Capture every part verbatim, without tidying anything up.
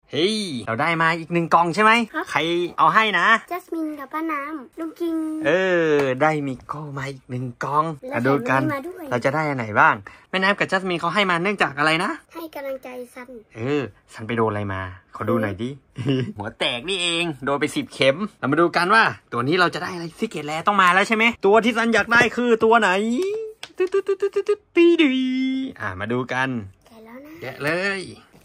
เฮ้ยเราได้มาอีกหนึ่งกล่องใช่ไหมใครเอาให้นะจัสมินกับป้าน้ำลุงกิงเออได้มิโก้มาอีกหนึ่งกล่องมาดูกันเราจะได้อันไหนบ้างแม่น้ำกับจัสมินเขาให้มาเนื่องจากอะไรนะให้กำลังใจซันเออซันไปโดนอะไรมาขอดูหน่อยดิ หัวแตกนี่เองโดนไปสิบเข็มเรามาดูกันว่าตัวนี้เราจะได้อะไรซิกเก็ตแลต้องมาแล้วใช่ไหมตัวที่ซันอยากได้คือตัวไหนตึ๊ดตึ๊ดตึ๊ดตึ๊ดตึ๊ดปีดีอ่ามาดูกันแกะแล้วนะแกะเลย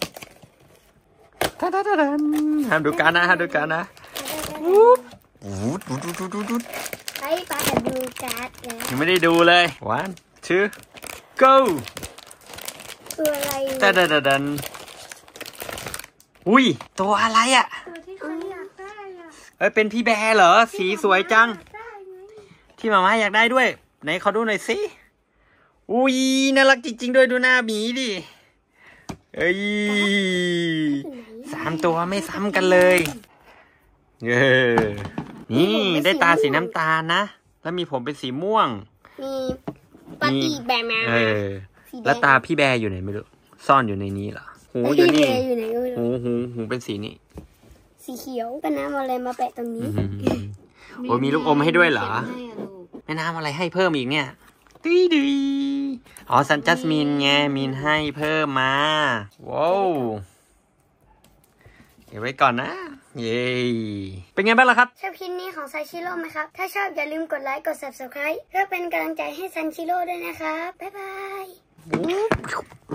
ท่าท่าท่าท่าห้ามดูกันนะห้ามดูกันนะวูบวูดวูดวูดวูดวูดไปไปดูการ์ดแล้วยังไม่ได้ดูเลย one two go ตัวอะไรท่าท่าท่าท่าอุ้ยตัวอะไรอ่ะตัวที่ฉันอยากได้อ่ะเอ้ยเป็นพี่แบร์เหรอสีสวยจังที่มาม่าอยากได้ด้วยไหนขอดูหน่อยสิอุ้ยน่ารักจริงๆด้วยดูหน้าหมีดิเอ้ยสามตัวไม่ซ้ำกันเลยเออนี่ได้ตาสีน้ำตาลนะแล้วมีผมเป็นสีม่วงมีปาตีแบร์มาเออแล้วตาพี่แบร์อยู่ไหนไม่รู้ซ่อนอยู่ในนี้เหรอหูอยู่นี่หูหูหูเป็นสีนี้สีเขียวเป็นน้ำอะไรมาแปะตรงนี้โอ้มีลูกอมให้ด้วยเหรอแม่น้ำอะไรให้เพิ่มอีกเนี่ยดีดีอ๋อซันจัสมินไงมินให้เพิ่มมาว้าวเก็บไว้ก่อนนะเย้เป็นไงบ้างล่ะครับชอบคลิปนี้ของซันชิโร่ไหมครับถ้าชอบอย่าลืมกดไลค์กด ซับสไครบ์ เพื่อเป็นกำลังใจให้ซันชิโร่ด้วยนะครับบ๊ายบาย